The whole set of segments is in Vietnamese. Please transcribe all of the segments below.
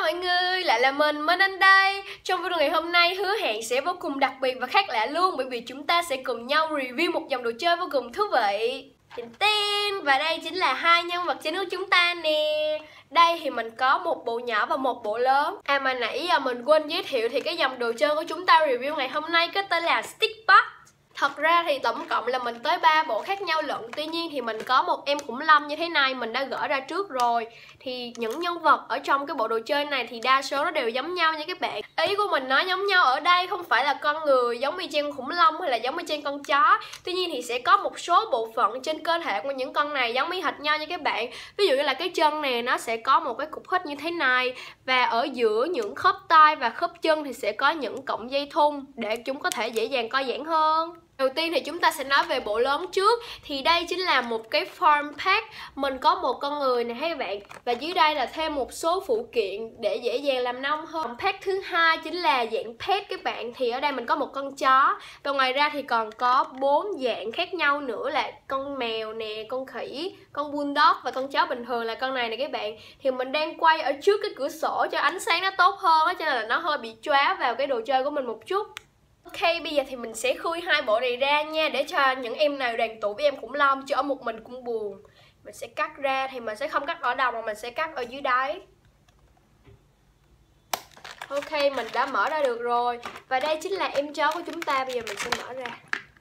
mọi người, lại là mình anh đây. Trong video ngày hôm nay hứa hẹn sẽ vô cùng đặc biệt và khác lạ luôn, bởi vì chúng ta sẽ cùng nhau review một dòng đồ chơi vô cùng thú vị. Và đây chính là hai nhân vật chính của chúng ta nè. Đây thì mình có một bộ nhỏ và một bộ lớn. Mà nãy giờ mình quên giới thiệu thì cái dòng đồ chơi của chúng ta review ngày hôm nay có tên là Stick Box. Thật ra thì tổng cộng là mình tới 3 bộ khác nhau lận. Tuy nhiên thì mình có một em khủng long như thế này, mình đã gỡ ra trước rồi. Thì những nhân vật ở trong cái bộ đồ chơi này thì đa số nó đều giống nhau nha các bạn. Ý của mình nói giống nhau ở đây không phải là con người giống y chang khủng long hay là giống y chang con chó. Tuy nhiên thì sẽ có một số bộ phận trên cơ thể của những con này giống y hệt nhau nha các bạn. Ví dụ như là cái chân này nó sẽ có một cái cục hít như thế này. Và ở giữa những khớp tay và khớp chân thì sẽ có những cọng dây thun để chúng có thể dễ dàng co giãn hơn. Đầu tiên thì chúng ta sẽ nói về bộ lớn trước. Thì đây chính là một cái farm pack. Mình có một con người này các bạn. Và dưới đây là thêm một số phụ kiện để dễ dàng làm nông hơn. Pack thứ hai chính là dạng pet các bạn. Thì ở đây mình có một con chó. Và ngoài ra thì còn có 4 dạng khác nhau nữa là con mèo nè, con khỉ, con bulldog và con chó bình thường là con này nè các bạn. Thì mình đang quay ở trước cái cửa sổ cho ánh sáng nó tốt hơn á, cho nên là nó hơi bị chóa vào cái đồ chơi của mình một chút. Ok, bây giờ thì mình sẽ khui hai bộ này ra nha, để cho những em nào đoàn tụ với em khủng long, chứ ở một mình cũng buồn. Mình sẽ cắt ra, thì mình sẽ không cắt ở đầu mà mình sẽ cắt ở dưới đáy. Ok, mình đã mở ra được rồi. Và đây chính là em chó của chúng ta, bây giờ mình sẽ mở ra.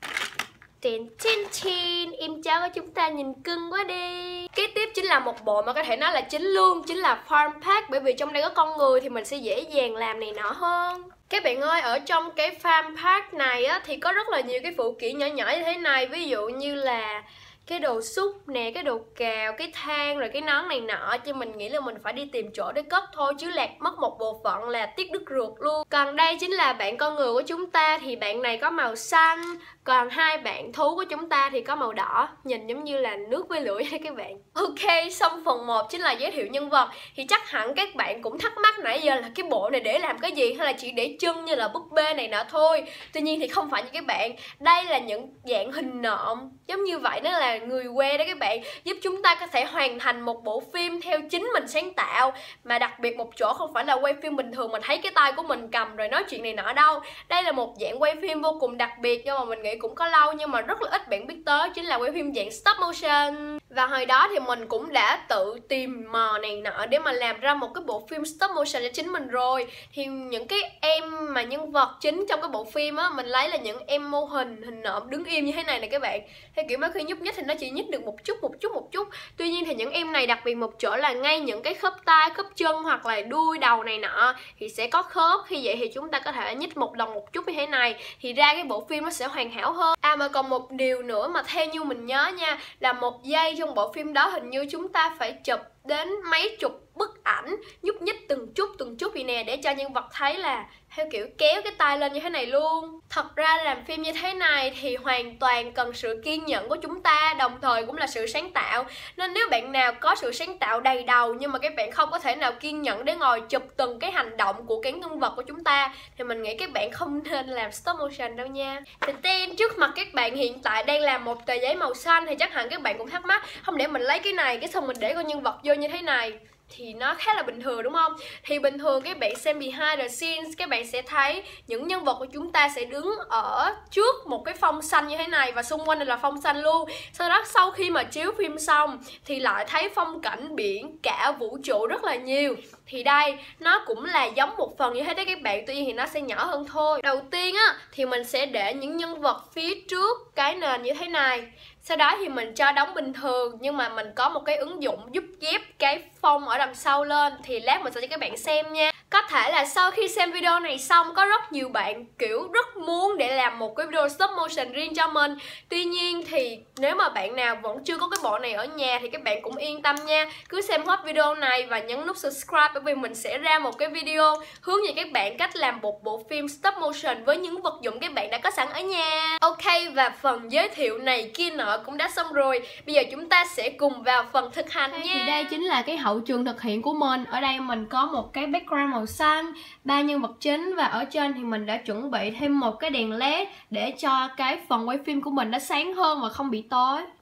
Em chó của chúng ta nhìn cưng quá đi. Kế tiếp chính là một bộ mà có thể nói là chính luôn, chính là farm pack. Bởi vì trong đây có con người thì mình sẽ dễ dàng làm này nọ hơn. Các bạn ơi, ở trong cái farm pack này á, thì có rất là nhiều cái phụ kiện nhỏ nhỏ như thế này. Ví dụ như là cái đồ xúc nè, cái đồ cào, cái thang, rồi cái nón này nọ. Chứ mình nghĩ là mình phải đi tìm chỗ để cất thôi, chứ lạc mất một bộ phận là tiếc đứt ruột luôn. Còn đây chính là bạn con người của chúng ta. Thì bạn này có màu xanh. Còn hai bạn thú của chúng ta thì có màu đỏ. Nhìn giống như là nước với lửa nha các bạn. Ok, xong phần 1 chính là giới thiệu nhân vật. Thì chắc hẳn các bạn cũng thắc mắc nãy giờ là cái bộ này để làm cái gì, hay là chỉ để chân như là búp bê này nọ thôi. Tuy nhiên thì không phải như các bạn. Đây là những dạng hình nộm giống như vậy, nó là người que đó các bạn, giúp chúng ta có thể hoàn thành một bộ phim theo chính mình sáng tạo. Mà đặc biệt một chỗ không phải là quay phim bình thường mình thấy cái tay của mình cầm rồi nói chuyện này nọ đâu. Đây là một dạng quay phim vô cùng đặc biệt, nhưng mà mình nghĩ cũng có lâu nhưng mà rất là ít bạn biết tới, chính là quay phim dạng stop motion. Và hồi đó thì mình cũng đã tự tìm mò này nọ để mà làm ra một cái bộ phim stop motion cho chính mình rồi. Thì những cái em mà nhân vật chính trong cái bộ phim á, mình lấy là những em mô hình nộm đứng im như thế này nè các bạn. Theo kiểu mấy khi nhúc nhích thì nó chỉ nhích được một chút. Tuy nhiên thì những em này đặc biệt một chỗ là ngay những cái khớp tay, khớp chân hoặc là đuôi đầu này nọ thì sẽ có khớp. Khi vậy thì chúng ta có thể nhích một lần một chút như thế này, thì ra cái bộ phim nó sẽ hoàn hảo hơn. Mà còn một điều nữa mà theo như mình nhớ nha, là một giây trong bộ phim đó hình như chúng ta phải chụp đến mấy chục bức ảnh nhúc nhích từng chút vậy nè, để cho nhân vật thấy là theo kiểu kéo cái tay lên như thế này luôn. Thật ra làm phim như thế này thì hoàn toàn cần sự kiên nhẫn của chúng ta, đồng thời cũng là sự sáng tạo. Nên nếu bạn nào có sự sáng tạo đầy đầu nhưng mà các bạn không có thể nào kiên nhẫn để ngồi chụp từng cái hành động của cái nhân vật của chúng ta, thì mình nghĩ các bạn không nên làm stop motion đâu nha. Trước mặt các bạn hiện tại đang là một tờ giấy màu xanh, thì chắc hẳn các bạn cũng thắc mắc, không để mình lấy cái này cái xong mình để con nhân vật vô như thế này thì nó khá là bình thường đúng không? Thì bình thường các bạn xem behind the scenes, các bạn sẽ thấy những nhân vật của chúng ta sẽ đứng ở trước một cái phông xanh như thế này, và xung quanh này là phông xanh luôn. Sau đó sau khi mà chiếu phim xong thì lại thấy phong cảnh biển cả vũ trụ rất là nhiều. Thì đây, nó cũng là giống một phần như thế đấy các bạn, tuy nhiên thì nó sẽ nhỏ hơn thôi. Đầu tiên á, thì mình sẽ để những nhân vật phía trước cái nền như thế này. Sau đó thì mình cho đóng bình thường, nhưng mà mình có một cái ứng dụng giúp ghép cái phông ở đằng sau lên. Thì lát mình sẽ cho các bạn xem nha. Có thể là sau khi xem video này xong, có rất nhiều bạn kiểu rất muốn để làm một cái video stop motion riêng cho mình. Tuy nhiên thì nếu mà bạn nào vẫn chưa có cái bộ này ở nhà thì các bạn cũng yên tâm nha. Cứ xem hết video này và nhấn nút subscribe, bởi vì mình sẽ ra một cái video hướng dẫn các bạn cách làm một bộ phim stop motion với những vật dụng các bạn đã có sẵn ở nhà. Ok, và phần giới thiệu này kia nọ cũng đã xong rồi. Bây giờ chúng ta sẽ cùng vào phần thực hành nha. Thì đây chính là cái hậu trường thực hiện của mình. Ở đây mình có một cái background màu xanh, 3 nhân vật chính, và ở trên thì mình đã chuẩn bị thêm một cái đèn led để cho cái phần quay phim của mình nó sáng hơn và không bị tối.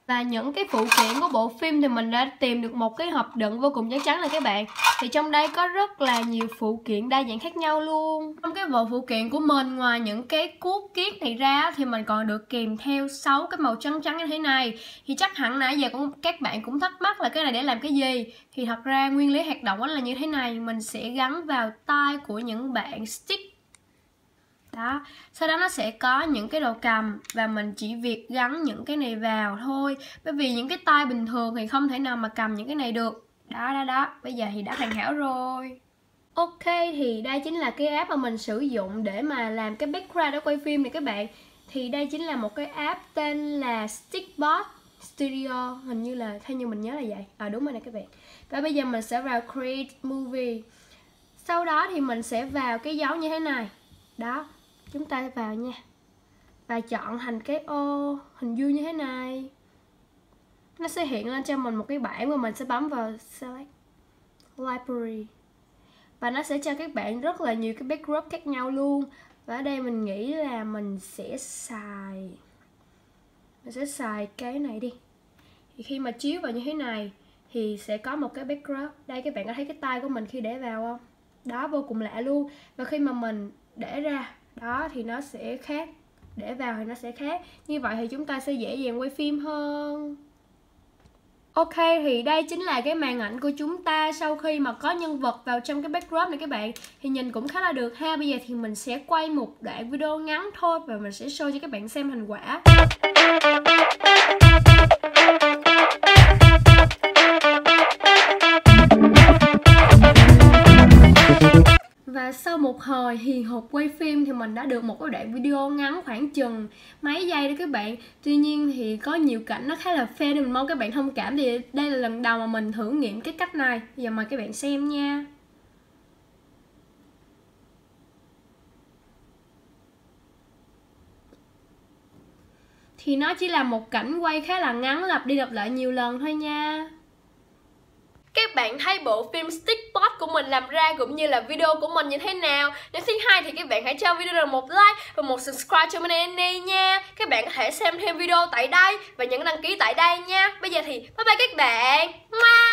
Và những cái phụ kiện của bộ phim thì mình đã tìm được một cái hộp đựng vô cùng chắc chắn này các bạn. Thì trong đây có rất là nhiều phụ kiện đa dạng khác nhau luôn. Trong cái bộ phụ kiện của mình, ngoài những cái cuốc kiết này ra thì mình còn được kèm theo 6 cái màu trắng trắng như thế này. Thì chắc hẳn nãy giờ các bạn cũng thắc mắc là cái này để làm cái gì. Thì thật ra nguyên lý hoạt động là như thế này. Mình sẽ gắn vào tay của những bạn stick. Đó, sau đó nó sẽ có những cái đầu cầm và mình chỉ việc gắn những cái này vào thôi. Bởi vì những cái tay bình thường thì không thể nào mà cầm những cái này được. Đó, bây giờ thì đã hoàn hảo rồi. Ok, thì đây chính là cái app mà mình sử dụng để mà làm cái background để quay phim này các bạn. Thì đây chính là một cái app tên là Stickbot Studio, hình như là theo như mình nhớ là vậy. Đúng rồi nè các bạn. Và bây giờ mình sẽ vào Create Movie. Sau đó thì mình sẽ vào cái dấu như thế này. Đó, chúng ta vào nha. Và chọn thành cái ô hình vuông như thế này. Nó sẽ hiện lên cho mình một cái bảng và mình sẽ bấm vào Select Library. Và nó sẽ cho các bạn rất là nhiều cái backdrop khác nhau luôn. Và ở đây mình nghĩ là mình sẽ xài cái này đi. Thì khi mà chiếu vào như thế này thì sẽ có một cái backdrop. Đây các bạn có thấy cái tay của mình khi để vào không? Đó, vô cùng lạ luôn. Và khi mà mình để ra, đó thì nó sẽ khác. Để vào thì nó sẽ khác. Như vậy thì chúng ta sẽ dễ dàng quay phim hơn. Ok, thì đây chính là cái màn ảnh của chúng ta sau khi mà có nhân vật vào trong cái backdrop này các bạn. Thì nhìn cũng khá là được ha. Bây giờ thì mình sẽ quay một đoạn video ngắn thôi và mình sẽ show cho các bạn xem thành quả. Và sau một hồi hiền hục quay phim thì mình đã được một cái đoạn video ngắn khoảng chừng mấy giây đó các bạn. Tuy nhiên thì có nhiều cảnh nó khá là fail nên mình mong các bạn thông cảm, thì đây là lần đầu mà mình thử nghiệm cái cách này. Bây giờ mời các bạn xem nha. Thì nó chỉ là một cảnh quay khá là ngắn, lặp đi lặp lại nhiều lần thôi nha. Các bạn thấy bộ phim Stickbot của mình làm ra cũng như là video của mình như thế nào? Nếu thấy hay thì các bạn hãy cho video một like và một subscribe cho mình đi nha. Các bạn có thể xem thêm video tại đây và nhấn đăng ký tại đây nha. Bây giờ thì bye bye các bạn.